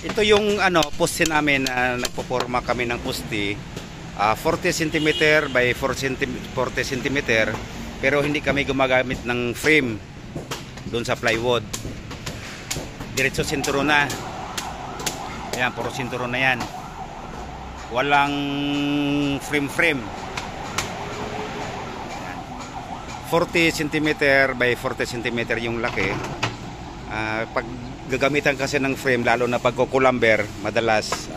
Ito yung poste namin, nagpoporma kami ng poste, 40 cm by 40 cm, pero hindi kami gumagamit ng frame doon sa plywood. Diretso sinturo na. Ayan, puro sinturo na yan. Walang frame. 40 cm by 40 cm yung laki. Pag gagamitan kasi ng frame, lalo na pag kukulamber, madalas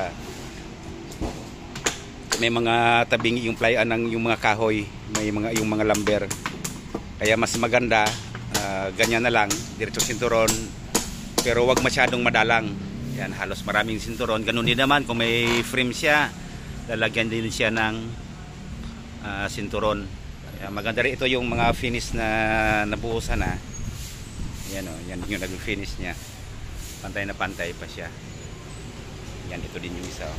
may mga tabing yung playan ng yung mga kahoy, may mga yung mga lumber. Kaya mas maganda ganyan na lang, diretso sinturon, pero wag masyadong madalang. Yan, halos maraming sinturon. Ganun din naman kung may frame siya, lalagyan din siya ng sinturon. Kaya maganda rin ito yung mga finish na nabuhusan na. Yan yan yung nag-finish niya. Pantay na pantay pa siya. Yan, ito din yung isa.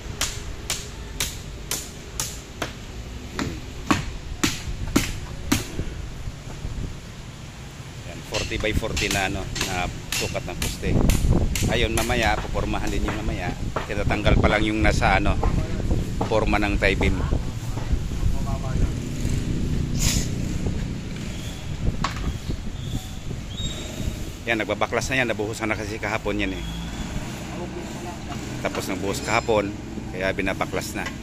Yan, 40 by 40 na na sukat ng poste. Ayun, mamaya pupormahan din yung mamaya. Tinatanggal pa lang yung nasa forma ng tie beam. Yan, nagbabaklas na yan. Nabuhusan na kasi kahapon yan eh. Tapos nagbuhos kahapon, kaya binabaklas na.